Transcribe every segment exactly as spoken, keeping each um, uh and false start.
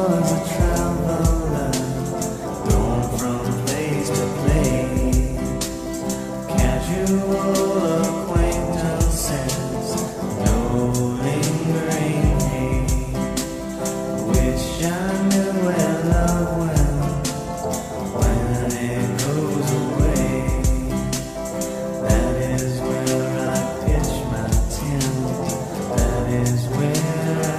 was a traveler, going from place to place. Casual acquaintances, no lingering hate. Wish I knew where love went when it goes away. That is where I pitch my tent. That is where I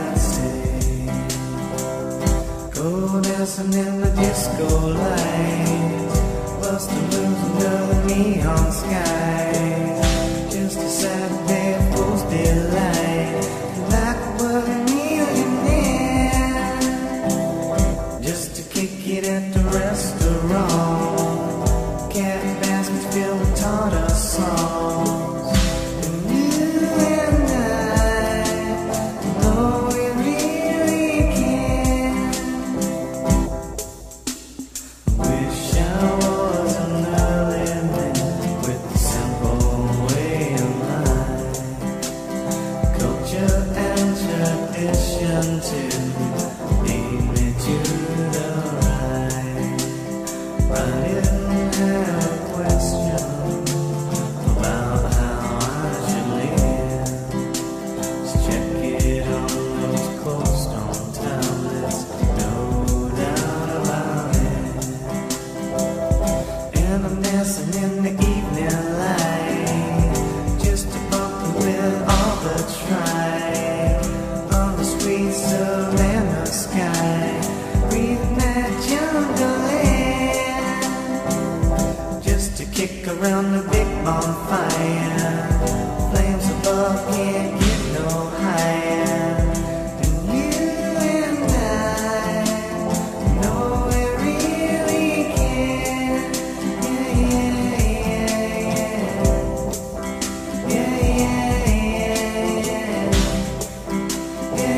go dancing in the disco lights, bust the moves under the neon sky. Just a Saturday of fool's delight, like a worthy millionaire. Just to kick it at the restaurant, cat baskets filled with tartar sauce. And you and I know we really can. Wish I was an early man with a simple way of life. Culture and tradition to lead me to the right. I didn't have a question about how I should live. Just check it on those cold stone tablets, no doubt about it. And I'm dancing in the evening light, just a bumping with all the tribe, on the sweet Savannah sky, breathing that jungle air. Just to kick around the big bonfire, flames above can't get no higher. And you and I know we really can. Yeah, yeah, yeah, yeah, yeah, yeah,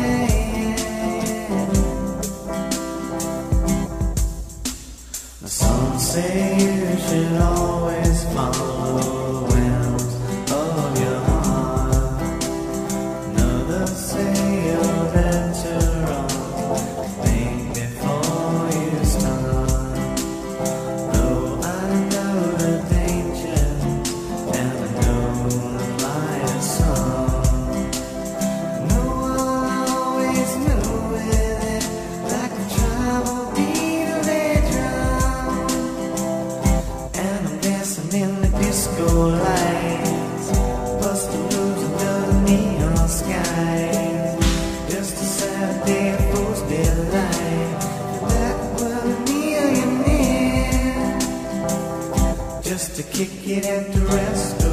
yeah. Some say you should always follow the whims of your heart. Others say you're better off think before you start. Though I know the danger and I know the light song. No one always move with it like a tribal beat of a drum. And I'm dancing in the disco lights, busting moves under the neon skies. Just a Saturday of fool's delight, like we're a millionaire. Just to kick it at the restaurant.